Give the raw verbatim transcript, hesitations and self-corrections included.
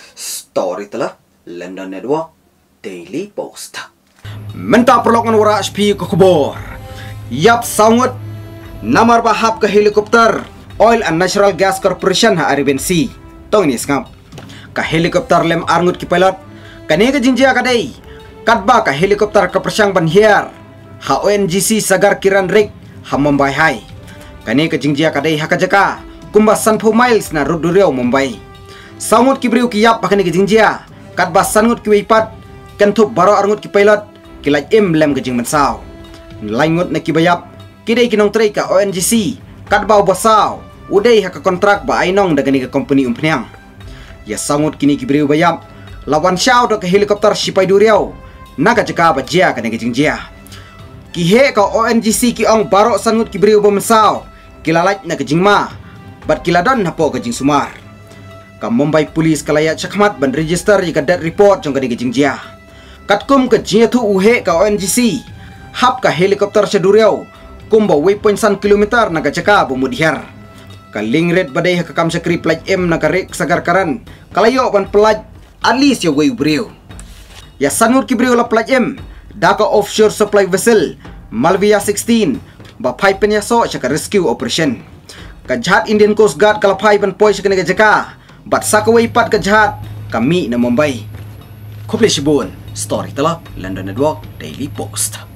Story telah London Network Daily Post. Menta perlokan wara H P ke kubur. Yap sangut namar bahap ke helikopter Oil and Natural Gas Corporation ha Aribensi. Tong ni skam. Ka helikopter lem arngut ki pilot. Kane ke jinjia kadai. Kadba ka helikopter ke persang ban hier. Ha O N G C sagar kiran rik ha Mumbai hai. Kane ke jinjia kadai ha kajaka. Kumba Sanpo Miles na Ruduriau Mumbai. Sangut ki briu ki yap pakane ke jinjia. Kadba sangut ki wipat. Kentup baro arngut ki pilot. Kilai im lem ke jing mensau. Laingut na ki bayap. Kidai kinong trei ka O N G C. Kadba basau. Udai ha ka kontrak ba ainong dagani ka company umpniang. Ya sangut kini ki briu bayap. Lawan syau do ke helikopter sipai duriau. Naka jaka ba jia kane ke jingjia. Kihe ka O N G C ki ong baro sangut ki briu bomensau. Kilalait na ke jingma. Bat kiladon na po ke jing sumar. Ka Mumbai Police kalayat syakmat ban register jika dat report jong kane ke jingjia. Katkum ke jia tu uhe ka O N G C. Hap ka helikopter seduriau. Kumba waypoint san kilometer naga jaka bumudhiar. Kaling red badai ka kam sakri plaj M naga rek sagar karan. Kalayo ban pelaj alis ya way briu. Ya sangur ki briu la plaj M. Daka offshore supply vessel Malvia sixteen. Ba pipen ya so syaka rescue operation. Ka jahat Indian Coast Guard kalapai ban poi syaka naga jaka. Bat sakaway pat ka jahat kami na Mumbai. Kuple Shibun, Story telah London Network Daily Post.